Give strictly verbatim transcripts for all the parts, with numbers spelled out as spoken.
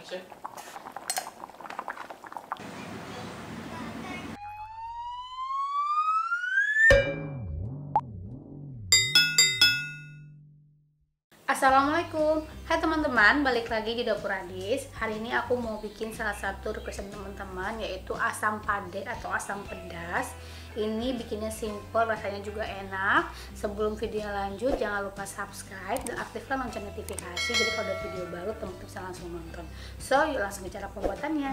sih. Assalamualaikum, hai teman-teman, balik lagi di Dapur Adis. Hari ini aku mau bikin salah satu requestan teman-teman, yaitu asam pade atau asam pedas. Ini bikinnya simple, rasanya juga enak. Sebelum video lanjut, jangan lupa subscribe dan aktifkan lonceng notifikasi, jadi kalau ada video baru teman-teman bisa langsung nonton. So, yuk langsung ke cara pembuatannya.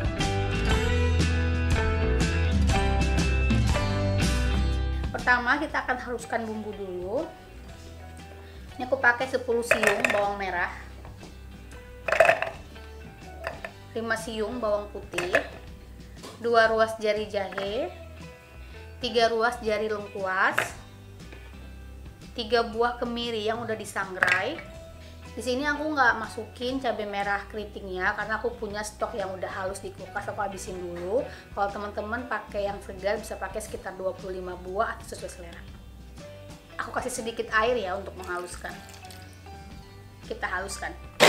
Pertama, kita akan haluskan bumbu dulu. Ini aku pakai sepuluh siung bawang merah, lima siung bawang putih, dua ruas jari jahe, tiga ruas jari lengkuas, tiga buah kemiri yang udah disangrai. Di sini aku nggak masukin cabai merah keritingnya karena aku punya stok yang udah halus di kulkas, aku habisin dulu. Kalau teman-teman pakai yang segar bisa pakai sekitar dua puluh lima buah atau sesuai selera. Aku kasih sedikit air ya untuk menghaluskan. Kita haluskan.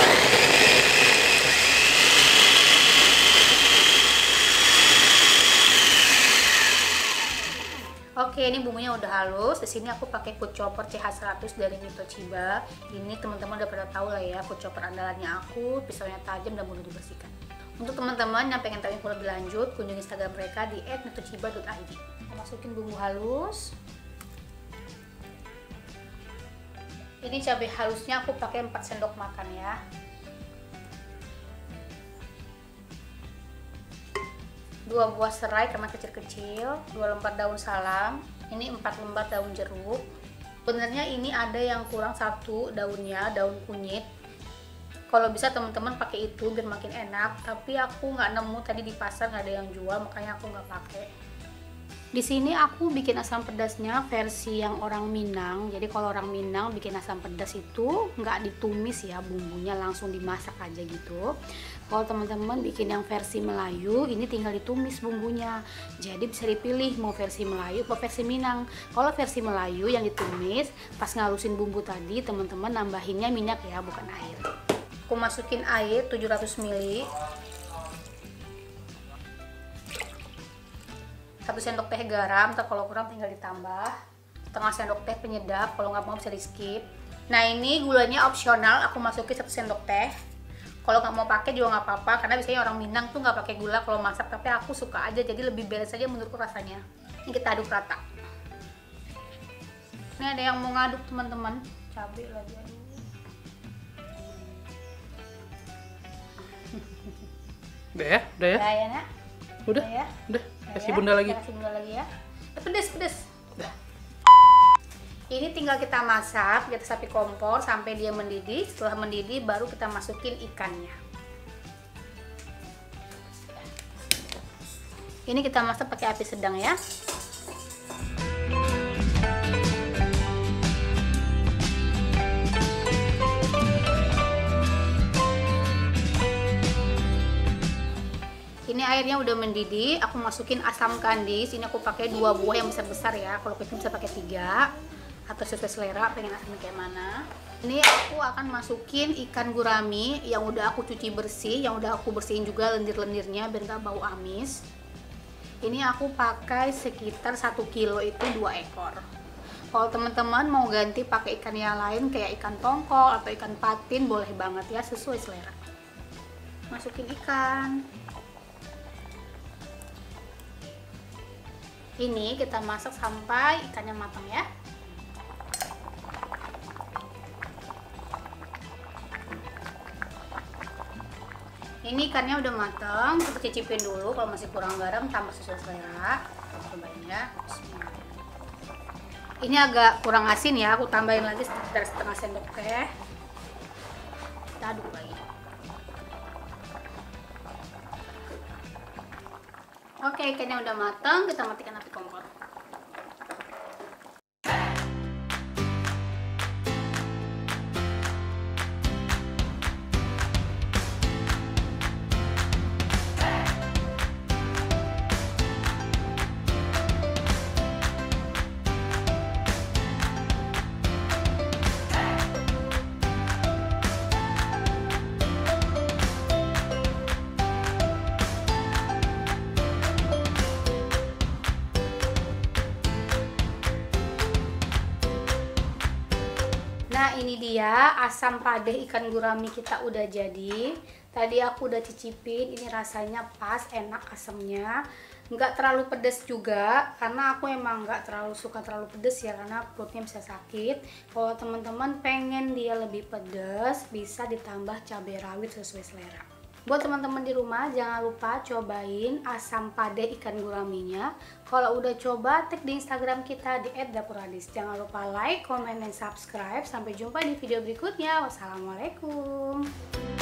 Oke, ini bumbunya udah halus. Di sini aku pakai food chopper C H seratus dari Mitoshiba. Ini teman-teman udah pada tahu lah ya, food chopper andalannya aku. Pisaunya tajam dan mudah dibersihkan. Untuk teman-teman yang pengen tahu info lebih lanjut, kunjungi Instagram mereka di et mitoshiba dot i d. Masukin bumbu halus. Ini cabai halusnya aku pakai empat sendok makan ya. Dua buah serai karena kecil-kecil, dua lembar daun salam, ini empat lembar daun jeruk. Sebenarnya ini ada yang kurang satu daunnya, daun kunyit. Kalau bisa teman-teman pakai itu biar makin enak, tapi aku nggak nemu tadi di pasar, nggak ada yang jual, makanya aku nggak pakai. Di sini aku bikin asam pedasnya versi yang orang Minang. Jadi kalau orang Minang bikin asam pedas itu nggak ditumis ya bumbunya, langsung dimasak aja gitu. Kalau teman-teman bikin yang versi Melayu, ini tinggal ditumis bumbunya. Jadi bisa dipilih mau versi Melayu atau versi Minang. Kalau versi Melayu yang ditumis, pas ngalusin bumbu tadi teman-teman nambahinnya minyak ya, bukan air. Aku masukin air tujuh ratus mililiter. Satu sendok teh garam, ntar kalau kurang tinggal ditambah. Setengah sendok teh penyedap, kalau nggak mau bisa di skip. Nah ini gulanya opsional, aku masukin satu sendok teh. Kalau nggak mau pakai juga nggak apa-apa, karena biasanya orang Minang tuh nggak pakai gula kalau masak, tapi aku suka aja, jadi lebih balance aja menurutku rasanya. Ini kita aduk rata. Ini ada yang mau ngaduk teman-teman, cabai lagi aduk. Udah ya, udah ya. Udah ya nak? Udah, ya? udah. Udah Kasih ya? bunda lagi. Kasih bunda lagi ya. Pedes, pedes. Udah. Ini tinggal kita masak di atas api kompor sampai dia mendidih. Setelah mendidih baru kita masukin ikannya. Ini kita masak pakai api sedang ya. Ini airnya udah mendidih, aku masukin asam kandis. Ini aku pakai dua buah yang besar-besar ya. Kalau kita bisa pakai tiga atau sesuai selera pengen asamnya kayak mana. Ini aku akan masukin ikan gurami yang udah aku cuci bersih, yang udah aku bersihin juga lendir-lendirnya biar nggak bau amis. Ini aku pakai sekitar satu kilo itu dua ekor. Kalau teman-teman mau ganti pakai ikan yang lain kayak ikan tongkol atau ikan patin boleh banget ya, sesuai selera. Masukin ikan. Ini kita masak sampai ikannya matang ya. Ini ikannya udah matang, kita cicipin dulu. Kalau masih kurang garam tambah sesuai selera. Cobain ya. Ini agak kurang asin ya, aku tambahin lagi sekitar setengah sendok teh. Kita aduk lagi. Oke, ikannya udah matang, kita matikan api kompor. ya, asam padeh ikan gurami kita udah jadi. Tadi aku udah cicipin, ini rasanya pas, enak asamnya. Nggak terlalu pedas juga, karena aku emang nggak terlalu suka terlalu pedas ya, karena perutnya bisa sakit. Kalau teman-teman pengen dia lebih pedas, bisa ditambah cabai rawit sesuai selera. Buat teman-teman di rumah, jangan lupa cobain asam padeh ikan guraminya. Kalau udah coba, tag di Instagram kita di et dapuradis. Jangan lupa like, comment, dan subscribe. Sampai jumpa di video berikutnya. Wassalamualaikum.